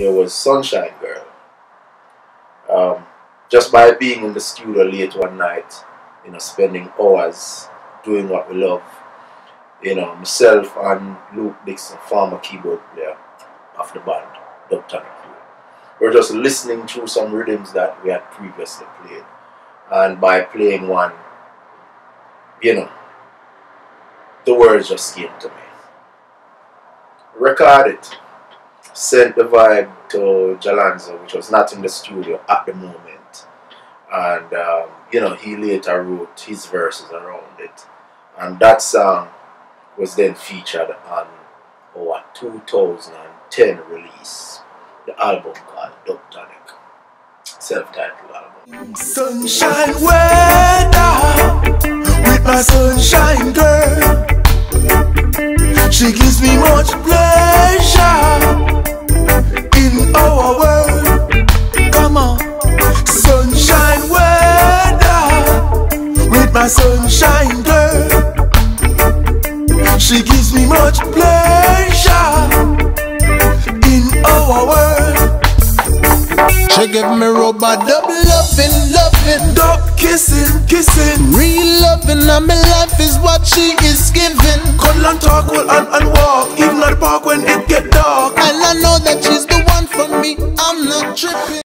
there was Sunshine Girl. Just by being in the studio late one night, spending hours doing what we love, myself and Luke Dixon, former keyboard player of the band, Dubtonic Kru, we're just listening through some rhythms that we had previously played. And by playing one, the words just came to me. Record it. Sent the vibe to Jalanzo, which was not in the studio at the moment. And, he later wrote his verses around it. And that song was then featured on our 2010 release, the album called Dubtonic, self-titled album. Sunshine weather with my sunshine girl. She gives me much pleasure in our world. Come on, sunshine weather with my sunshine girl. She gives me much pleasure in our world. She give me rubber dub loving, dub kissing, real loving, and my life is what she is giving. Cuddle and talk, hold and walk, even at the park when it get dark. And I know that she's the one for me, I'm not tripping.